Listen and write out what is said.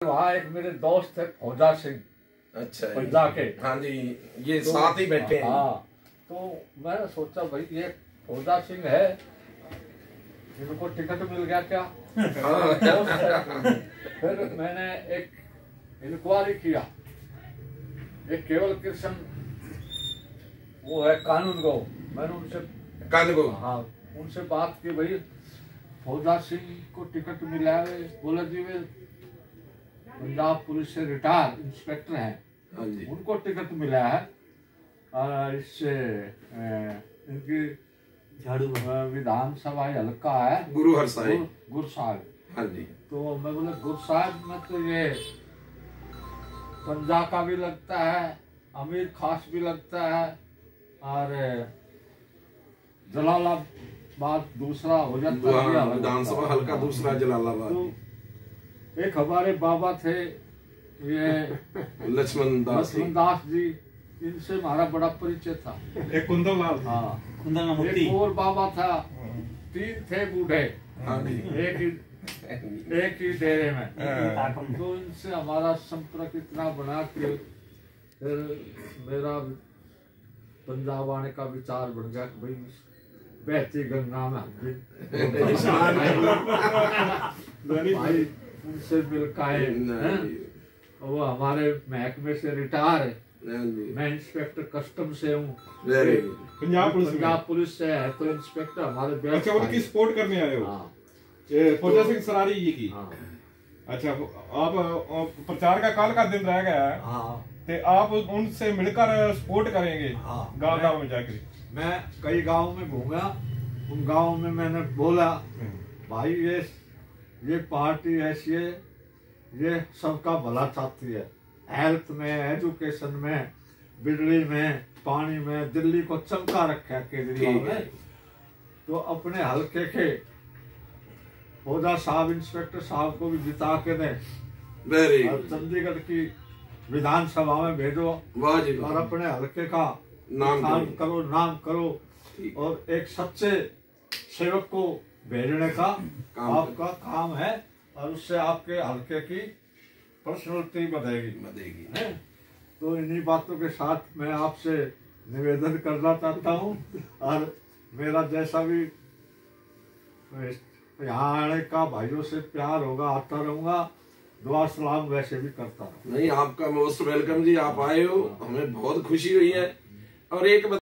वहाँ एक मेरे दोस्त है फौजा सिंह। अच्छा पंजाब के। हाँ जी, ये तो साथ ही बैठे हैं। हाँ, तो मैंने सोचा भाई ये फौजा सिंह है, इनको टिकट मिल गया क्या? फिर मैंने एक इंक्वायरी किया, एक केवल कृष्ण वो है कानून गो, मैंने उनसे हाँ उनसे बात की, भाई फौजा सिंह को टिकट मिला है? बोला जी वे पंजाब पुलिस से रिटायर इंस्पेक्टर हैं, हाँ जी, उनको टिकट मिला है इससे इनकी झाड़ू विधानसभा हल्का है गुरु साहब। हाँ जी, तो मैं बोला गुरु साहब में तो ये पंजा का भी लगता है, अमीर खास भी लगता है, और जलालाबाद दूसरा हो जाता है, विधानसभा हल्का दूसरा जलालाबाद। तो एक हमारे बाबा थे ये लक्ष्मण दास जी, इनसे हमारा बड़ा परिचय था। एक कुंदन लाल, हाँ एक और बाबा था, तीन थे बूढ़े एक ही डेरे में। तो इनसे हमारा संपर्क इतना बना कि फिर मेरा पंजाब आने का विचार बन गया कि भाई बहती गंगा में भाई उनसे मिल काए, वो हमारे महकमे से रिटायर है, मैं इंस्पेक्टर कस्टम से हूँ, पंजाब पुलिस से है, तो इंस्पेक्टर हमारे अच्छा उनकी सपोर्ट करने आए हो? हाँ। फौजा सिंह सरारी जी की। हाँ। अच्छा, आप प्रचार का काल का दिन रह गया है। हाँ। तो आप उनसे मिलकर सपोर्ट करेंगे? हाँ। गाँव में जाकर मैं कई गाँव में घूमा, उन गाँव में मैंने बोला भाई ये पार्टी ऐसी है, ये सबका भला चाहती है, हेल्थ में, एजुकेशन में, बिजली में, पानी में, दिल्ली को चमका रखा है केजरीवाल ने, तो अपने हल्के के फौजा साहब इंस्पेक्टर साहब को भी जिता के दे और चंडीगढ़ की विधानसभा में भेजो और अपने हल्के का नाम करो और एक सच्चे सेवक को भेजने का आपका काम है, और उससे आपके हल्के की पर्सनैलिटी बढ़ेगी। तो इन्हीं बातों के साथ मैं आपसे निवेदन करना चाहता हूँ, और मेरा जैसा भी यहाँ आने का भाइयों से प्यार होगा, आता रहूंगा, दुआ सलाम वैसे भी करता रहूंगा। नहीं, आपका मोस्ट वेलकम जी, आप आए हो, हमें बहुत खुशी हुई है। और एक